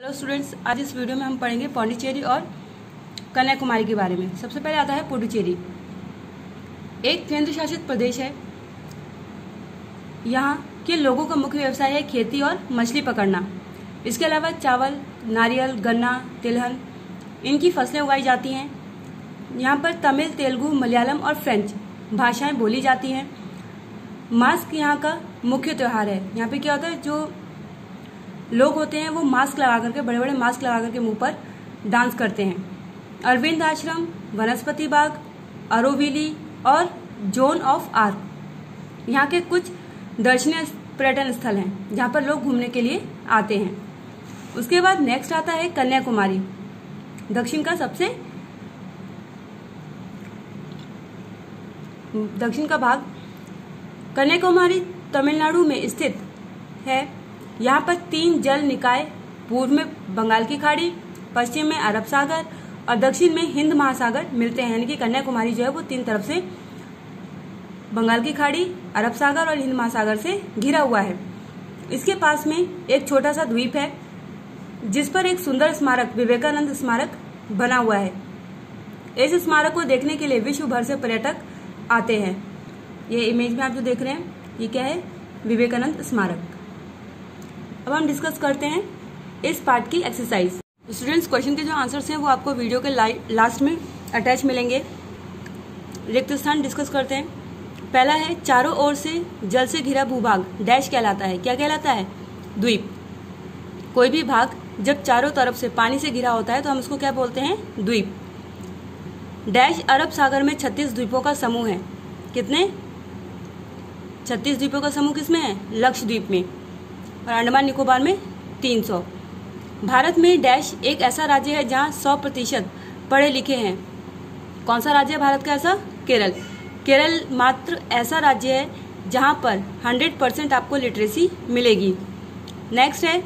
Hello students, आज इस video में हम पढ़ेंगे पौंडीचेरी और कन्याकुमारी के बारे में। सबसे पहले आता है पुडुचेरी। एक केंद्र शासित प्रदेश है। यहाँ के लोगों का मुख्य व्यवसाय है खेती और मछली पकड़ना। इसके अलावा चावल, नारियल, गन्ना, तिलहन इनकी फसलें उगाई जाती हैं। यहाँ पर तमिल, तेलुगु, मलयालम और फ्रेंच भाषाएं बोली जाती हैं। मास्क यहाँ का मुख्य त्योहार है। यहाँ पे क्या होता है, जो लोग होते हैं वो मास्क लगा करके, बड़े बड़े मास्क लगा करके मुंह पर डांस करते हैं। अरविंद आश्रम, वनस्पति बाग, अरोविली और जोन ऑफ आर्क यहाँ के कुछ दर्शनीय पर्यटन स्थल हैं जहाँ पर लोग घूमने के लिए आते हैं। उसके बाद नेक्स्ट आता है कन्याकुमारी, दक्षिण का भाग। कन्याकुमारी तमिलनाडु में स्थित है। यहाँ पर 3 जल निकाय, पूर्व में बंगाल की खाड़ी, पश्चिम में अरब सागर और दक्षिण में हिंद महासागर मिलते हैं। यानी कि कन्याकुमारी जो है वो 3 तरफ से बंगाल की खाड़ी, अरब सागर और हिंद महासागर से घिरा हुआ है। इसके पास में एक छोटा सा द्वीप है जिस पर एक सुंदर स्मारक, विवेकानंद स्मारक बना हुआ है। इस स्मारक को देखने के लिए विश्व भर से पर्यटक आते हैं। ये इमेज में आप जो देख रहे हैं ये क्या है, विवेकानंद स्मारक। अब हम डिस्कस करते हैं इस पार्ट की एक्सरसाइज। स्टूडेंट्स, क्वेश्चन के जो आंसर्स हैं वो आपको वीडियो के लास्ट में अटैच मिलेंगे। रिक्त स्थान डिस्कस करते हैं। पहला है, चारों ओर से जल से घिरा भूभाग डैश कहलाता है। क्या कहलाता है? द्वीप। कोई भी भाग जब चारों तरफ से पानी से घिरा होता है तो हम उसको क्या बोलते हैं? द्वीप। डैश अरब सागर में 36 द्वीपों का समूह है। कितने? 36 द्वीपों का समूह किसमें है? लक्षद्वीप में। और अंडमान निकोबार में 300। भारत में डैश एक ऐसा राज्य है जहां 100% पढ़े लिखे हैं। कौन सा राज्य है भारत का ऐसा? केरल। केरल मात्र ऐसा राज्य है जहां पर 100% आपको लिटरेसी मिलेगी। नेक्स्ट है,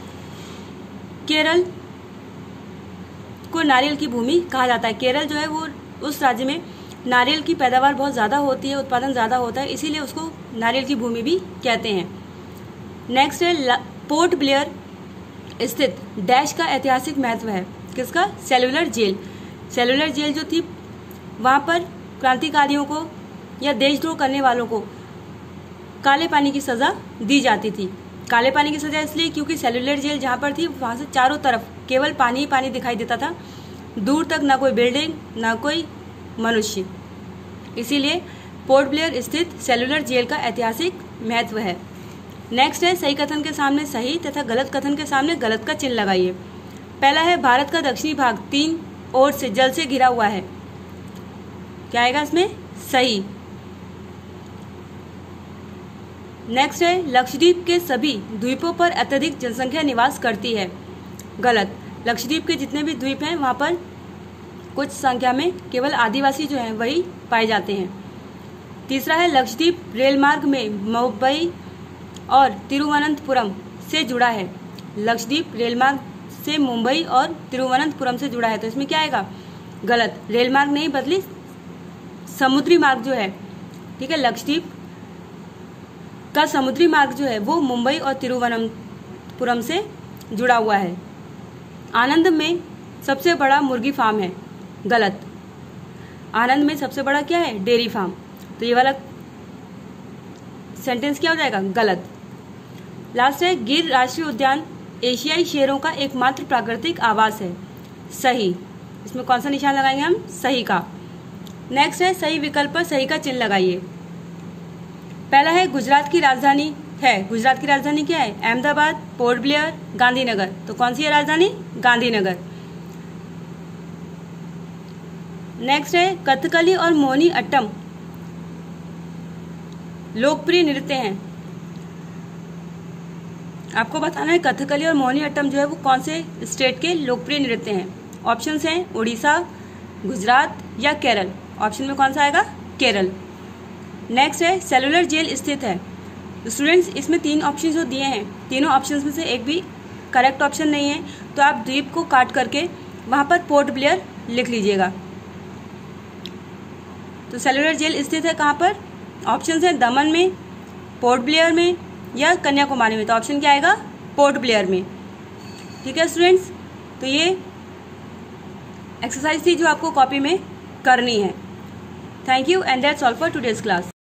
केरल को नारियल की भूमि कहा जाता है। केरल जो है वो उस राज्य में नारियल की पैदावार बहुत ज़्यादा होती है, उत्पादन ज़्यादा होता है, इसीलिए उसको नारियल की भूमि भी कहते हैं। नेक्स्ट है, पोर्ट ब्लेयर स्थित डैश का ऐतिहासिक महत्व है। किसका? Cellular jail. सेलुलर जेल जो थी वहाँ पर क्रांतिकारियों को या देशद्रोह करने वालों को काले पानी की सज़ा दी जाती थी। काले पानी की सज़ा इसलिए क्योंकि सेलुलर जेल जहाँ पर थी वहाँ से चारों तरफ केवल पानी ही पानी दिखाई देता था, दूर तक ना कोई बिल्डिंग ना कोई मनुष्य। इसीलिए पोर्ट ब्लेयर स्थित सेलुलर जेल का ऐतिहासिक महत्व है। नेक्स्ट है, सही कथन के सामने सही तथा गलत कथन के सामने गलत का चिन्ह लगाइए। पहला है, भारत का दक्षिणी भाग 3 ओर से जल से घिरा हुआ है। क्या आएगा इसमें? सही। नेक्स्ट है, लक्षद्वीप के सभी द्वीपों पर अत्यधिक जनसंख्या निवास करती है। गलत। लक्षद्वीप के जितने भी द्वीप हैं वहाँ पर कुछ संख्या में केवल आदिवासी जो हैं वही पाए जाते हैं। तीसरा है, लक्षद्वीप रेल मार्ग में मुंबई और तिरुवनंतपुरम से जुड़ा है। लक्षद्वीप रेल मार्ग से मुंबई और तिरुवनंतपुरम से जुड़ा है, तो इसमें क्या आएगा? गलत। रेल मार्ग नहीं बदली समुद्री मार्ग जो है, ठीक है, लक्षद्वीप का समुद्री मार्ग जो है वो मुंबई और तिरुवनंतपुरम से जुड़ा हुआ है। आनंद में सबसे बड़ा मुर्गी फार्म है। गलत। आनंद में सबसे बड़ा क्या है? Dairy farm. तो ये वाला सेंटेंस क्या हो जाएगा? गलत। लास्ट है, गिर राष्ट्रीय उद्यान एशियाई शेरों का एकमात्र प्राकृतिक आवास है। सही। इसमें कौन सा निशान लगाएंगे हम? सही का। नेक्स्ट है, सही विकल्प पर सही का चिन्ह लगाइए। पहला है, गुजरात की राजधानी है। गुजरात की राजधानी क्या है? अहमदाबाद, पोर्ट ब्लेयर, गांधीनगर। तो कौन सी है राजधानी? गांधीनगर। नेक्स्ट है, कथकली और मोहिनी अट्टम लोकप्रिय नृत्य हैं। आपको बताना है कथकली और मोहिनी अट्टम जो है वो कौन से स्टेट के लोकप्रिय नृत्य हैं। ऑप्शंस हैं उड़ीसा, गुजरात या केरल। ऑप्शन में कौन सा आएगा? केरल। नेक्स्ट है, सेलुलर जेल स्थित है। स्टूडेंट्स, इसमें 3 ऑप्शन जो दिए हैं, तीनों ऑप्शंस में से एक भी करेक्ट ऑप्शन नहीं है, तो आप द्वीप को काट करके वहाँ पर पोर्ट ब्लेयर लिख लीजिएगा। तो सेलुलर जेल स्थित है कहाँ पर? ऑप्शन है दमन में, पोर्ट ब्लेयर में या कन्याकुमारी में। तो ऑप्शन क्या आएगा? पोर्ट ब्लेयर में। ठीक है स्टूडेंट्स, तो ये एक्सरसाइज थी जो आपको कॉपी में करनी है। Thank you and that's all for today's class.